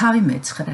თავი მეცხრე.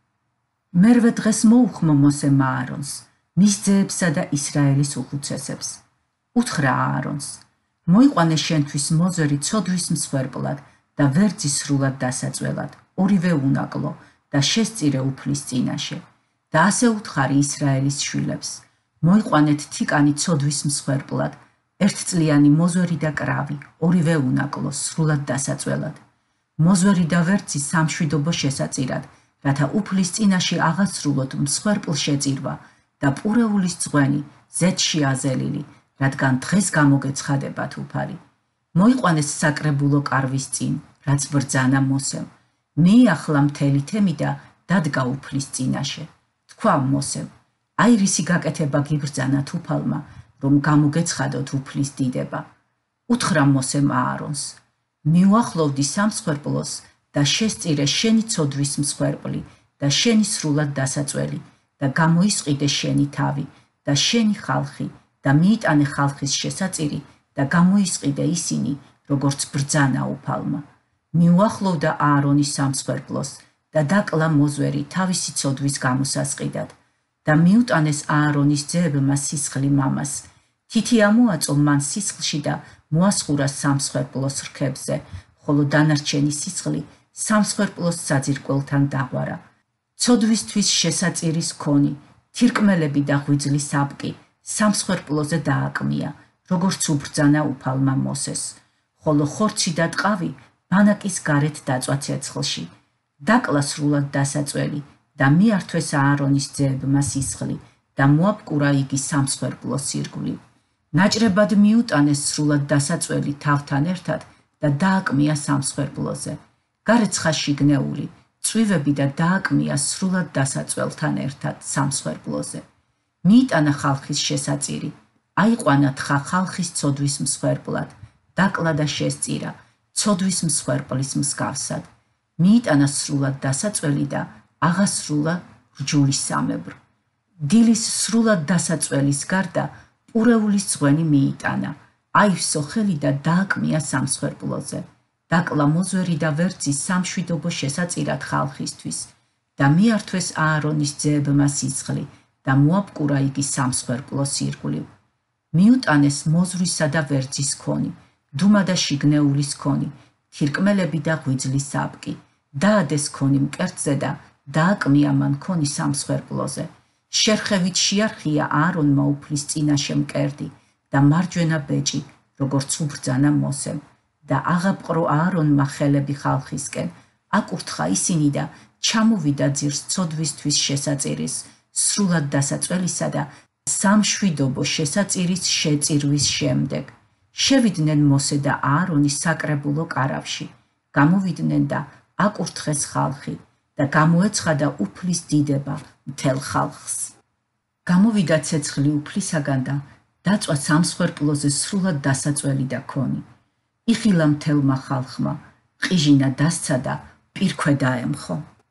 მერვე დღეს მოუხმო მოსემ აარონს, მის ძეებსა და ისრაელის უხუცესებს. უთხრა აარონს, მოიყვანე შენთვის მოზვერი ცოდვის მსხვერპლად და ვერძი სრულად დასაწველად, ორივე უნაკლო და შესწირე უფლის წინაშე. და ასე უთხარი ისრაელის შვილებს, მოიყვანეთ თიკანი ცოდვის მსხვერპლად, ერთწლიანი მოზვერი და კრავი, ორივე უნაკლო სრულად დასაწველად. მოზვერი და ვერძი სამშვიდობო შესაწირად, რათა უფლის წინაშე აღასრულოთ მსხვერპლ შეწირვა და პურეულის წვენი ზეთში აზელილი, რადგან დღეს გამოგეცხადებათ უფალი. მოიყვანეს საკრებულო კარვის წინ, რაც ბრძანა მოსემ. მიახლა მთელი თემი და დადგა უფლის წინაშე. თქვა მოსემ, აი რისი გაკეთება გიბრძანათ უფალმა, რომ გამოგეცხადოთ უფლის დიდება. უთხრა მოსემ აარონს, მიუახლოვდი სამსხვერპლოს და შესწირე შენი ცოდვის მსხვერპლი და შენი სრულად დასაწველი და გამოისყიდე შენი თავი და შენი ხალხი და მიიტანე ხალხის შესაწირი და გამოისყიდე ისინი, როგორც ბრძანა უფალმა. მიუახლოვდა აარონის სამსხვერპლოს და დაკლა მოზვერი თავისი ცოდვის გამოსასყიდად და მიუტანეს აარონის ძეებმა სისხლი მამას. თითი ამოაწო მან სისხლში და მოასხურა სამსხვერპლოს რქებზე, ხოლო დანარჩენი სისხლი სამსხვერპლოს საძირკველთან დაღვარა. ცოდვისთვის შესაწირის ქონი, თირკმელები და ღვიძლის აპკი სამსხვერპლოზე დააკმია, როგორც უბრძანა უფალმა მოსეს, ხოლო ხორცი და ტყავი ბანაკის გარეთ დაწვა ცეცხლში. დაკლა სრულად დასაწველი და მიართვეს აარონის ძეებმა სისხლი და მოაპკურა იგი სამსხვერპლოს ირგვლივ. ნაჭრებად მიუტანეს სრულად დასაწველი თავთან ერთად და დააკმია სამსხვერპლოზე. გარეცხა შიგნეული, წვივები და დააკმია სრულად დასაწველთან ერთად სამსხვერპლოზე. მიიტანა ხალხის შესაწირი, აიყვანა თხა ხალხის ცოდვის მსხვერპლად, დაკლა და შესწირა, ცოდვის მსხვერპლის მსგავსად. მიიტანა სრულად დასაწველი და აღასრულა რჯულისამებრ. დილის სრულად დასაწველის გარდა პურეულის წვენი მიიტანა, აივსო ხელი და დააკმია სამსხვერპლოზე. დაკლა მოზვერი და ვერძი სამშვიდობო შესაწირად ხალხისთვის და მიართვეს აარონის ძეებმა სისხლი და მოაპკურა იგი სამსხვერპლოს ირგვლივ. მიუტანეს მოზვრისა და ვერძის ქონი, დუმა და შიგნეულის ქონი, თირკმელები და ღვიძლის აპკი, დაადეს ქონი მკერდზე და დააკმია მან ქონი სამსხვერპლოზე. შერხევით შეარხია აარონმა უფლის წინაშე მკერდი და მარჯვენა ბეჭი, როგორც უბრძანა მოსემ. და აღაპყრო აარონმა ხელები ხალხისკენ, აკურთხა ისინი და ჩამოვიდა ძირს ცოდვისთვის შესაწირის, სრულად დასაწველისა და სამშვიდობო შესაწირის შეწირვის შემდეგ. შევიდნენ მოსე და აარონი საკრებულო კარავში, გამოვიდნენ და აკურთხეს ხალხი და გამოეცხადა უფლის დიდება მთელ ხალხს. გამოვიდა ცეცხლი უფლისაგან და დაწვა სამსხვერპლოზე სრულად დასაწველი და ქონი. იხილა მთელმა ხალხმა, ყიჟინა დასცა და პირქვე დაემხო.